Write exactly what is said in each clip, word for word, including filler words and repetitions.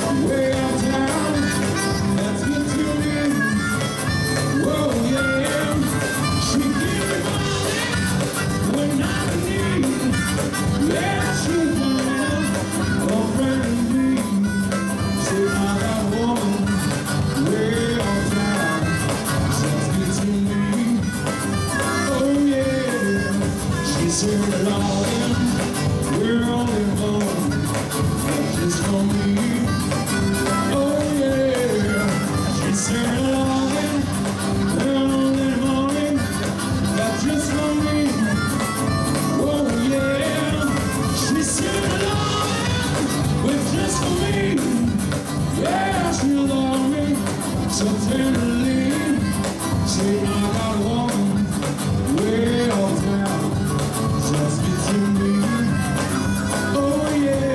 way uptown. That's good to me. Whoa, yeah. She gives me money when I'm in need. Yeah, she's mine, a friend of me. Say I got a woman way uptown. That's good to me. Oh yeah. She said it all in. We're only one. Just for me. Oh yeah. She said it all in. We're only morning. That's just for me. Oh yeah. She said it all in. With just for me. Yeah, she loved me so tenderly. Say I got a woman way uptown. Just between me. Oh yeah.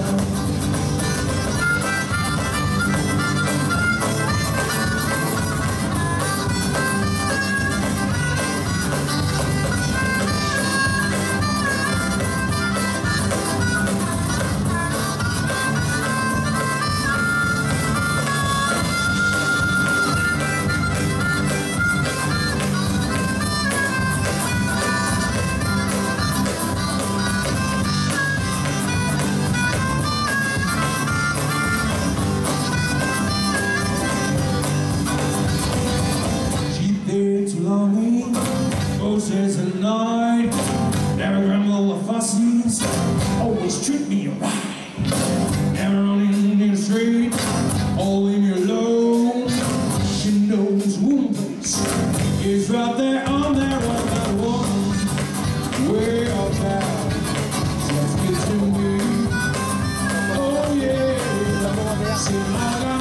Too lonely, roses at night. Never grumble or fussies, always treat me right. Never running in the street, or leave me alone. She knows one place is right there on that road. That woman, way uptown, just get to me. Oh yeah, see my